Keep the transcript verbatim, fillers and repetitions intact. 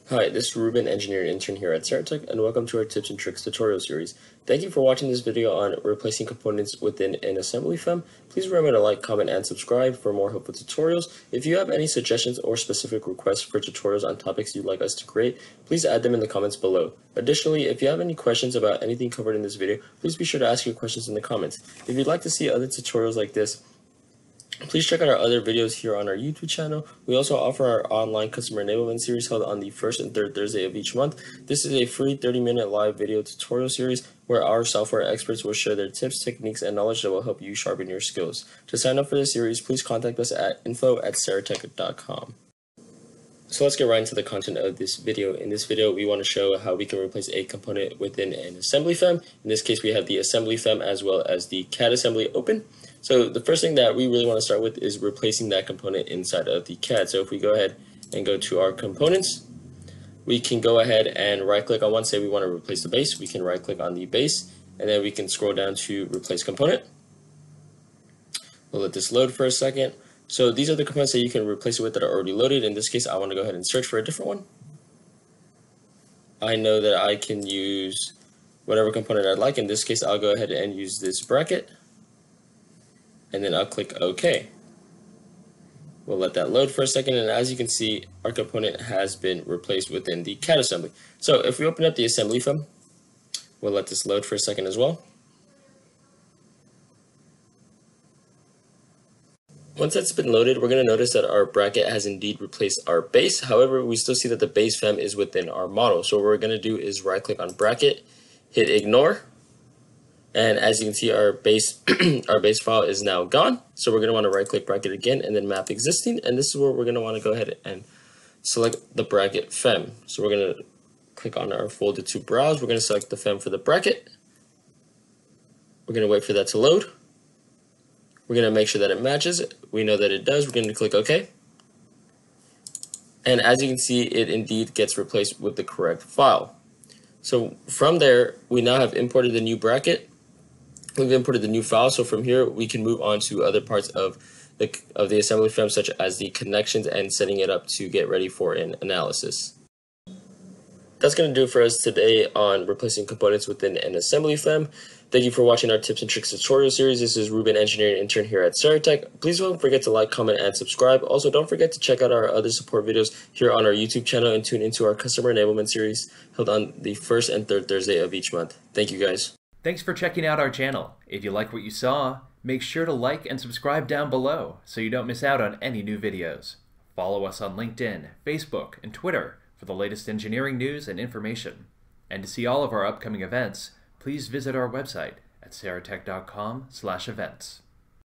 Hi, this is Ruben, engineering intern here at Saratech, and welcome to our tips and tricks tutorial series. Thank you for watching this video on replacing components within an assembly F E M. Please remember to like, comment, and subscribe for more helpful tutorials. If you have any suggestions or specific requests for tutorials on topics you'd like us to create, please add them in the comments below. Additionally, if you have any questions about anything covered in this video, please be sure to ask your questions in the comments. If you'd like to see other tutorials like this, please check out our other videos here on our YouTube channel. We also offer our online customer enablement series held on the first and third Thursday of each month. This is a free thirty minute live video tutorial series where our software experts will share their tips, techniques, and knowledge that will help you sharpen your skills. To sign up for this series, please contact us at info at saratech dot com. So let's get right into the content of this video. In this video, we want to show how we can replace a component within an assembly F E M. In this case, we have the assembly F E M as well as the C A D assembly open. So the first thing that we really want to start with is replacing that component inside of the C A D. So if we go ahead and go to our components, we can go ahead and right click on one. Say we want to replace the base, we can right click on the base, and then we can scroll down to replace component. We'll let this load for a second. So these are the components that you can replace it with that are already loaded. In this case, I want to go ahead and search for a different one. I know that I can use whatever component I'd like. In this case, I'll go ahead and use this bracket, and then I'll click OK. We'll let that load for a second, and as you can see, our component has been replaced within the C A D assembly. So if we open up the assembly F E M, we'll let this load for a second as well. Once that's been loaded, we're going to notice that our bracket has indeed replaced our base. However, we still see that the base F E M is within our model. So what we're going to do is right click on bracket, hit ignore, and as you can see, our base our base file is now gone. So we're going to want to right click bracket again and then map existing, and this is where we're going to want to go ahead and select the bracket F E M. So we're going to click on our folder to browse. We're going to select the F E M for the bracket. We're going to wait for that to load. We're going to make sure that it matches. We know that it does. We're going to click OK. And as you can see, it indeed gets replaced with the correct file. So from there, we now have imported the new bracket. We've imported the new file. So from here, we can move on to other parts of the, of the assembly F E M, such as the connections and setting it up to get ready for an analysis. That's going to do it for us today on replacing components within an assembly F E M. Thank you for watching our tips and tricks tutorial series. This is Ruben, engineering intern here at Saratech. Please don't forget to like, comment, and subscribe. Also, don't forget to check out our other support videos here on our YouTube channel and tune into our customer enablement series held on the first and third Thursday of each month. Thank you, guys. Thanks for checking out our channel. If you like what you saw, make sure to like and subscribe down below so you don't miss out on any new videos. Follow us on LinkedIn, Facebook, and Twitter for the latest engineering news and information. And to see all of our upcoming events, please visit our website at saratech dot com slash events.